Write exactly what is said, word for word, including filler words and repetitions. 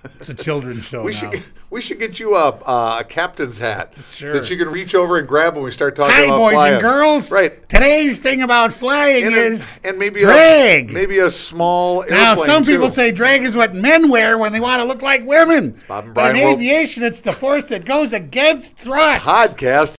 It's a children's show We now. should get, we should get you a, uh, a captain's hat Sure. that you can reach over and grab when we start talking Hi, about boys flying. and girls. Right. Today's thing about flying And, a- is and maybe drag. a maybe a small airplane Now, some people too. say drag is what men wear when they want to look like women. Bob and But in Brian will- aviation, it's the force that goes against thrust. podcast.